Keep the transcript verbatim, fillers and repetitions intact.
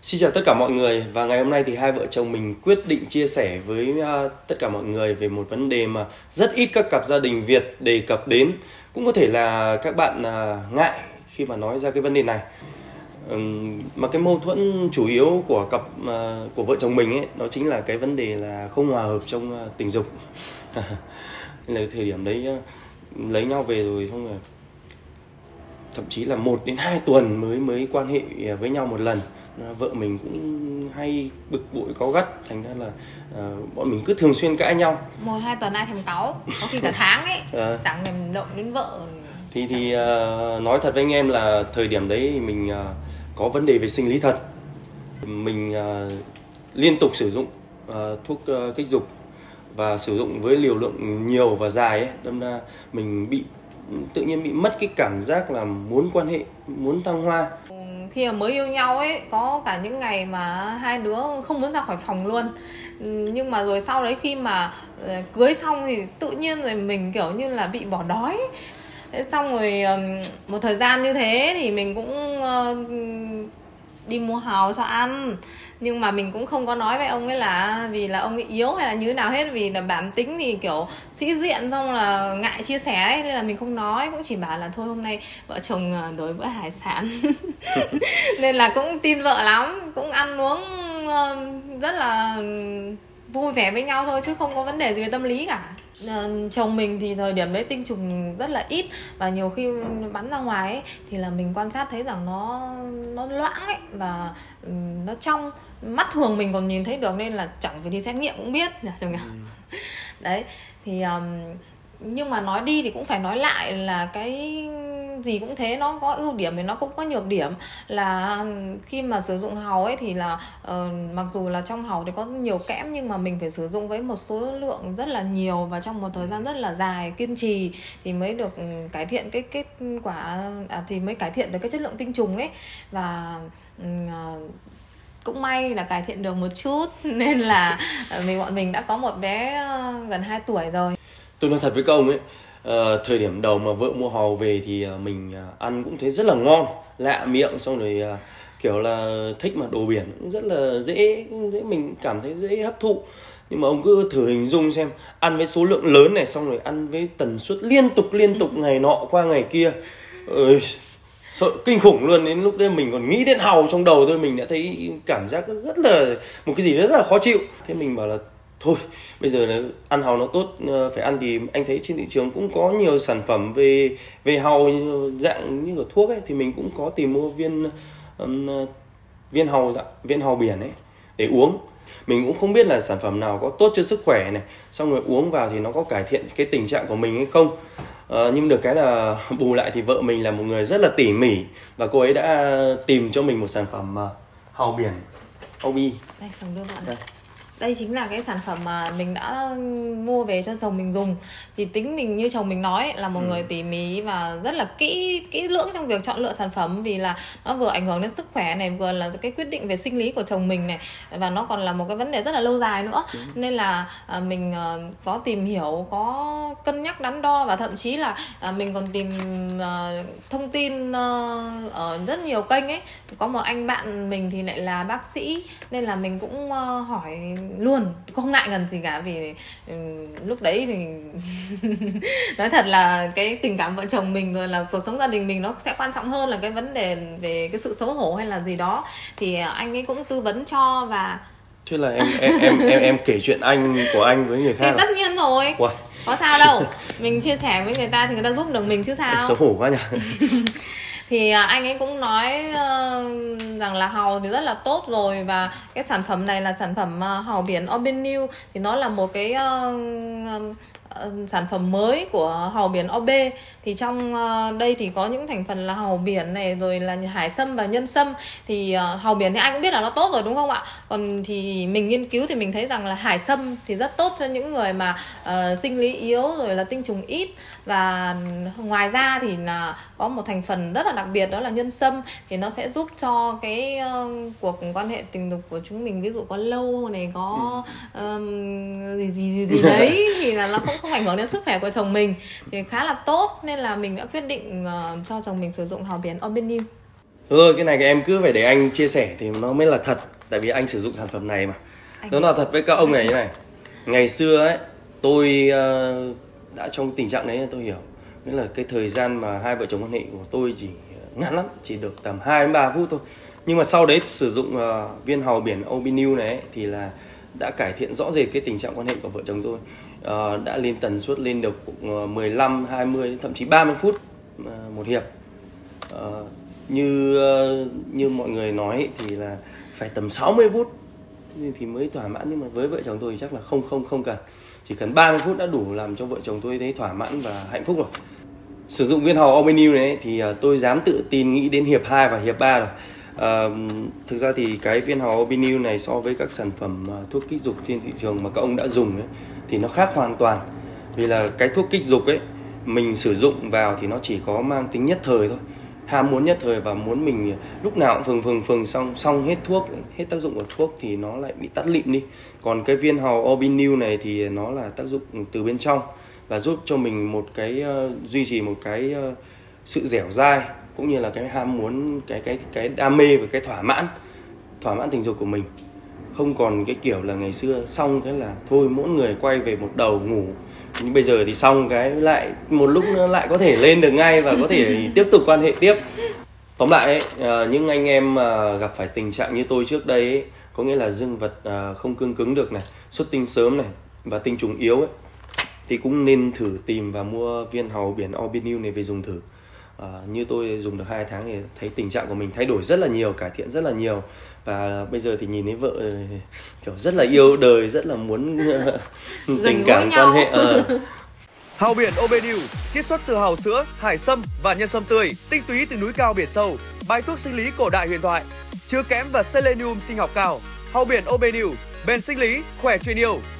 Xin chào tất cả mọi người, và ngày hôm nay thì hai vợ chồng mình quyết định chia sẻ với uh, tất cả mọi người về một vấn đề mà rất ít các cặp gia đình Việt đề cập đến. Cũng có thể là các bạn uh, ngại khi mà nói ra cái vấn đề này. Um, mà cái mâu thuẫn chủ yếu của cặp uh, của vợ chồng mình ấy, đó chính là cái vấn đề là không hòa hợp trong uh, tình dục. Nên là thời điểm đấy uh, lấy nhau về rồi không rồi thậm chí là một đến hai tuần mới mới quan hệ với nhau một lần. Vợ mình cũng hay bực bội cáu gắt, thành ra là uh, bọn mình cứ thường xuyên cãi nhau. Một hai tuần ai thèm cáu, có khi cả tháng ấy, à. Chẳng thèm động đến vợ. Thì thì uh, nói thật với anh em là thời điểm đấy mình uh, có vấn đề về sinh lý thật. Mình uh, liên tục sử dụng uh, thuốc uh, kích dục và sử dụng với liều lượng nhiều và dài ấy, đâm ra mình bị tự nhiên bị mất cái cảm giác là muốn quan hệ, muốn thăng hoa. Khi mà mới yêu nhau ấy, có cả những ngày mà hai đứa không muốn ra khỏi phòng luôn. Nhưng mà rồi sau đấy khi mà cưới xong thì tự nhiên rồi mình kiểu như là bị bỏ đói. Thế xong rồi một thời gian như thế thì mình cũng đi mua hàu cho ăn. Nhưng mà mình cũng không có nói với ông ấy là vì là ông ấy yếu hay là như thế nào hết. Vì là bản tính thì kiểu sĩ diện, xong là ngại chia sẻ ấy, nên là mình không nói. Cũng chỉ bảo là thôi hôm nay vợ chồng đổi bữa hải sản. Nên là cũng tin vợ lắm, cũng ăn uống rất là vui vẻ với nhau thôi, chứ không có vấn đề gì về tâm lý cả. Chồng mình thì thời điểm đấy tinh trùng rất là ít, và nhiều khi bắn ra ngoài ấy, thì là mình quan sát thấy rằng nó nó loãng ấy, và nó trong mắt thường mình còn nhìn thấy được, nên là chẳng phải đi xét nghiệm cũng biết nhỉ chồng nhỉ. Ừ. Đấy thì um, nhưng mà nói đi thì cũng phải nói lại là cái gì cũng thế, nó có ưu điểm thì nó cũng có nhược điểm. Là khi mà sử dụng hàu ấy thì là uh, mặc dù là trong hàu thì có nhiều kẽm, nhưng mà mình phải sử dụng với một số lượng rất là nhiều và trong một thời gian rất là dài, kiên trì thì mới được cải thiện cái kết quả, à, thì mới cải thiện được cái chất lượng tinh trùng ấy. Và uh, cũng may là cải thiện được một chút, nên là mình bọn mình đã có một bé gần hai tuổi rồi. Tôi nói thật với các ông ấy, uh, thời điểm đầu mà vợ mua hàu về thì uh, mình uh, ăn cũng thấy rất là ngon, lạ miệng, xong rồi uh, kiểu là thích mà đồ biển cũng rất là dễ, dễ mình cảm thấy dễ hấp thụ. Nhưng mà ông cứ thử hình dung xem, ăn với số lượng lớn này, xong rồi ăn với tần suất liên tục liên tục ngày nọ qua ngày kia, ơi sợ kinh khủng luôn. Đến lúc đấy mình còn nghĩ đến hàu trong đầu thôi, mình đã thấy cảm giác rất là một cái gì rất là khó chịu. Thế mình bảo là thôi bây giờ là ăn hàu nó tốt, phải ăn. Thì anh thấy trên thị trường cũng có nhiều sản phẩm về về hàu dạng như của thuốc ấy, thì mình cũng có tìm mua viên um, viên hàu dạng viên hàu biển ấy để uống. Mình cũng không biết là sản phẩm nào có tốt cho sức khỏe này, xong rồi uống vào thì nó có cải thiện cái tình trạng của mình hay không. Ờ, nhưng được cái là bù lại thì vợ mình là một người rất là tỉ mỉ, và cô ấy đã tìm cho mình một sản phẩm uh, hàu biển o bê. Đây, chồng đưa bạn đây. Đây chính là cái sản phẩm mà mình đã mua về cho chồng mình dùng. Thì tính mình như chồng mình nói là một ừ. người tỉ mỉ và rất là kỹ kỹ lưỡng trong việc chọn lựa sản phẩm, vì là nó vừa ảnh hưởng đến sức khỏe này, vừa là cái quyết định về sinh lý của chồng mình này, và nó còn là một cái vấn đề rất là lâu dài nữa. ừ. Nên là à, mình à, có tìm hiểu, có cân nhắc đắn đo, và thậm chí là à, mình còn tìm à, thông tin à, ở rất nhiều kênh ấy. Có một anh bạn mình thì lại là bác sĩ, nên là mình cũng à, hỏi luôn, không ngại ngần gì cả. Vì um, lúc đấy thì nói thật là cái tình cảm vợ chồng mình rồi là cuộc sống gia đình mình nó sẽ quan trọng hơn là cái vấn đề về cái sự xấu hổ hay là gì đó. Thì anh ấy cũng tư vấn cho. Và thế là em em em em, em kể chuyện anh của anh với người khác thì tất nhiên rồi. Wow. Có sao đâu, mình chia sẻ với người ta thì người ta giúp được mình chứ sao. Xấu hổ quá nhỉ. Thì anh ấy cũng nói uh, rằng là hàu thì rất là tốt rồi, và cái sản phẩm này là sản phẩm uh, hàu biển Obenew, thì nó là một cái uh, uh, sản phẩm mới của hàu biển o bê. Thì trong uh, đây thì có những thành phần là hàu biển này, rồi là hải sâm và nhân sâm. Thì uh, hàu biển thì anh cũng biết là nó tốt rồi đúng không ạ? Còn thì mình nghiên cứu thì mình thấy rằng là hải sâm thì rất tốt cho những người mà uh, sinh lý yếu, rồi là tinh trùng ít. Và ngoài ra thì là có một thành phần rất là đặc biệt, đó là nhân sâm. Thì nó sẽ giúp cho cái uh, cuộc quan hệ tình dục của chúng mình, ví dụ có lâu này, có um, gì, gì gì gì đấy thì là nó cũng không ảnh hưởng đến sức khỏe của chồng mình, thì khá là tốt. Nên là mình đã quyết định uh, cho chồng mình sử dụng hàu biển Obenew. Ừ, cái này em cứ phải để anh chia sẻ thì nó mới là thật. Tại vì anh sử dụng sản phẩm này mà. Anh... Nó là thật với các ông này như này. Ngày xưa ấy, tôi uh, đã trong tình trạng đấy tôi hiểu. Nghĩa là cái thời gian mà hai vợ chồng quan hệ của tôi chỉ ngắn lắm, chỉ được tầm hai đến ba phút thôi. Nhưng mà sau đấy sử dụng uh, viên hàu biển Obinew này ấy, thì là đã cải thiện rõ rệt cái tình trạng quan hệ của vợ chồng tôi. Uh, đã lên tần suất lên được uh, mười lăm, hai mươi, thậm chí ba mươi phút uh, một hiệp. Uh, như uh, như mọi người nói ấy, thì là phải tầm sáu mươi phút thì mới thỏa mãn, nhưng mà với vợ chồng tôi thì chắc là không không không cần, chỉ cần ba mươi phút đã đủ làm cho vợ chồng tôi thấy thỏa mãn và hạnh phúc rồi. Sử dụng viên hàu Obinew này thì tôi dám tự tin nghĩ đến hiệp hai và hiệp ba rồi. À, thực ra thì cái viên hàu Obinew này so với các sản phẩm thuốc kích dục trên thị trường mà các ông đã dùng ấy, thì nó khác hoàn toàn. Vì là cái thuốc kích dục ấy mình sử dụng vào thì nó chỉ có mang tính nhất thời thôi, ham muốn nhất thời và muốn mình lúc nào cũng phừng phừng phừng xong xong hết thuốc, hết tác dụng của thuốc thì nó lại bị tắt lịm đi. Còn cái viên hàu Obinew này thì nó là tác dụng từ bên trong và giúp cho mình một cái uh, duy trì một cái uh, sự dẻo dai cũng như là cái ham muốn, cái cái cái đam mê và cái thỏa mãn thỏa mãn tình dục của mình. Không còn cái kiểu là ngày xưa xong cái là thôi mỗi người quay về một đầu ngủ. Nhưng bây giờ thì xong cái lại một lúc nữa lại có thể lên được ngay và có thể tiếp tục quan hệ tiếp. Tóm lại ấy, những anh em gặp phải tình trạng như tôi trước đây ấy, có nghĩa là dương vật không cương cứng được này, xuất tinh sớm này và tinh trùng yếu ấy, thì cũng nên thử tìm và mua viên hàu biển Obinew này về dùng thử. À, như tôi dùng được hai tháng thì thấy tình trạng của mình thay đổi rất là nhiều, cải thiện rất là nhiều. Và bây giờ thì nhìn thấy vợ kiểu rất là yêu đời, rất là muốn tình cảm quan hệ. À. Hàu biển Obinew chiết xuất từ hàu sữa, hải sâm và nhân sâm tươi, tinh túy từ núi cao biển sâu, bài thuốc sinh lý cổ đại huyền thoại, chứa kẽm và selenium sinh học cao. Hàu biển Obinew bền sinh lý, khỏe truyền yêu.